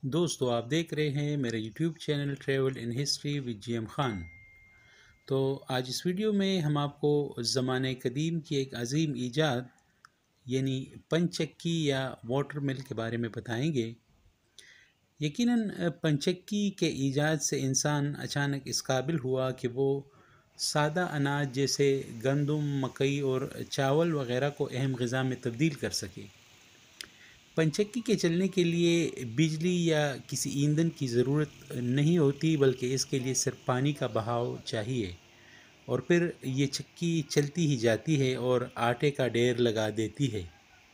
دوستو آپ دیکھ رہے ہیں میرا YouTube channel travel in history with G M Khan. تو آج اس ویڈیو میں ہم آپ کو زمانہ قدیم کی ایک عظیم ایجاد یعنی پنچکی یا واٹر مل کے بارے میں بتائیں گے۔ یقیناً پنچکی کے ایجاد سے انسان اچانک اس قابل ہوا کہ وہ سادہ اناج جیسے گندم، مکئی اور چاول وغیرہ کو اہم غذا میں تبدیل کر سکے۔ پنچکی کے چلنے کے لیے بجلی یا کسی ایندھن کی ضرورت نہیں ہوتی، بلکہ اس کے لیے صرف پانی کا بہاؤ چاہیے، اور پھر یہ چکی چلتی ہی جاتی ہے اور آٹے کا ڈھیر لگا دیتی ہے۔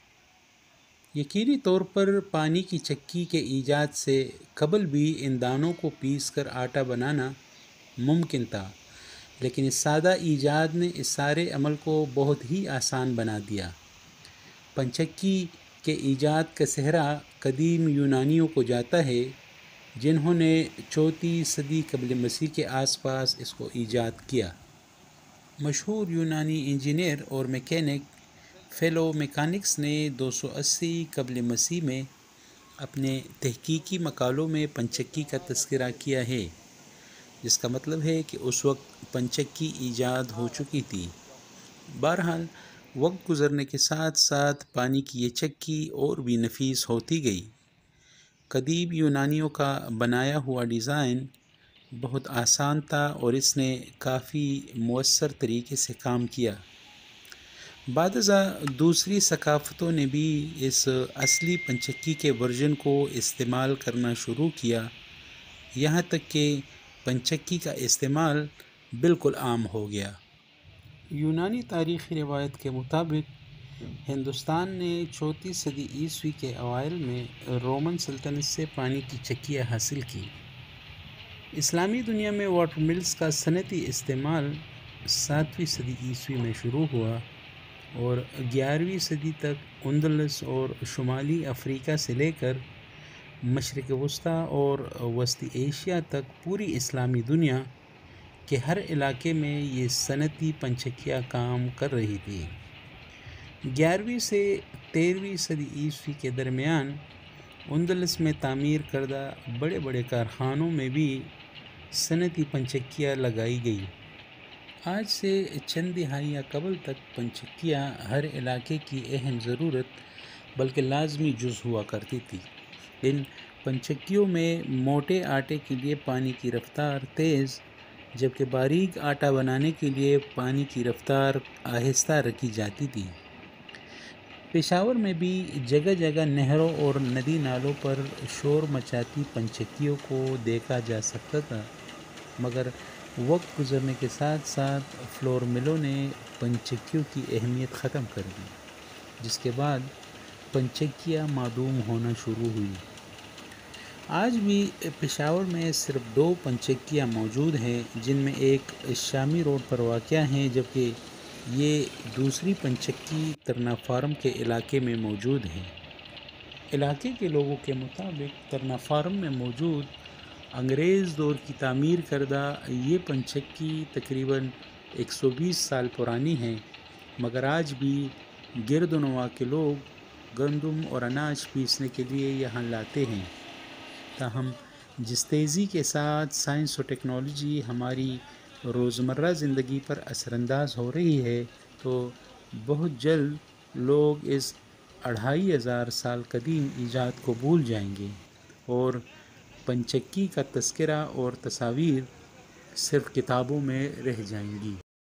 یقینی طور پر پانی کی چکی کے ایجاد سے قبل بھی ان دانوں کو پیس کر آٹا بنانا ممکن تھا، لیکن اس سادہ ایجاد نے اس سارے عمل کو بہت ہی آسان بنا دیا۔ پنچکی کے ایجاد کا سہرا قدیم یونانیوں کو جاتا ہے، جنہوں نے 4 صدی قبل مسیح کے آس پاس اس کو ایجاد کیا۔ مشہور یونانی انجینئر اور میکینک فیلو میکانکس نے 280 قبل مسیح میں اپنے تحقیقی مقالوں میں پنچکی کا تذکرہ کیا ہے، جس کا مطلب ہے کہ اس وقت پنچکی ایجاد ہو چکی تھی۔ بہرحال وقت گزرنے کے ساتھ ساتھ پانی کی یہ چکی اور بھی نفیس ہوتی گئی۔ قدیم یونانیوں کا بنایا ہوا ڈیزائن بہت آسان تھا اور اس نے کافی مؤثر طریقے سے کام کیا۔ بعد ازاں دوسری ثقافتوں نے بھی اس اصلی پنچکی کے ورژن کو استعمال کرنا شروع کیا، یہاں تک کہ پنچکی کا استعمال بالکل عام ہو گیا۔ یونانی تاریخی روایت کے مطابق ہندوستان نے 4 صدی عیسوی کے اوائل میں رومن سلطنت سے پانی کی چکیاں حاصل کی۔ اسلامی دنیا میں واٹر ملز کا صنعتی استعمال 7ویں صدی عیسوی میں شروع ہوا اور 11ویں صدی تک اندلس اور شمالی افریقہ سے لے کر مشرق وسطیٰ اور وسطی ایشیا تک پوری اسلامی دنیا کے ہر علاقے میں یہ صنعتی پنچکیاں کام کر رہی تھی۔ 11ویں سے 13ویں صدی عیسوی کے درمیان اندلس میں تعمیر کردہ بڑے بڑے کارخانوں میں بھی صنعتی پنچکیاں لگائی گئی۔ آج سے چند دہائیاں قبل تک پنچکیاں ہر علاقے کی اہم ضرورت بلکہ لازمی جز ہوا کرتی تھی۔ ان پنچکیوں میں موٹے آٹے کے لیے پانی کی رفتار تیز، جبکہ باریک آٹا بنانے کے لیے پانی کی رفتار آہستہ رکھی جاتی تھی۔ پشاور میں بھی جگہ جگہ نہروں اور ندی نالوں پر شور مچاتی پنچکیوں کو دیکھا جا سکتا تھا، مگر وقت گزرنے کے ساتھ ساتھ فلور ملوں نے پنچکیوں کی اہمیت ختم کر دی، جس کے بعد پنچکیاں معدوم ہونا شروع ہوئی۔ آج بھی پشاور میں صرف 2 پنچکیاں موجود ہیں، جن میں ایک شامی روڈ پر واقع ہیں، جبکہ یہ دوسری پنچکی ترنا فارم کے علاقے میں موجود ہے۔ علاقے کے لوگوں کے مطابق ترنا فارم میں موجود انگریز دور کی تعمیر کردہ یہ پنچکی تقریباً 120 سال پرانی ہے، مگر آج بھی گرد و نواح کے لوگ گندم اور اناج پیسنے کے لیے یہاں لاتے ہیں۔ تاہم جس تیزی کے ساتھ سائنس و ٹیکنالوجی ہماری روزمرہ زندگی پر اثر انداز ہو رہی ہے، تو بہت جلد لوگ اس 2500 سال قدیم ایجاد کو بھول جائیں گے اور پنچکی کا تذکرہ اور تصاویر صرف کتابوں میں رہ جائیں گی۔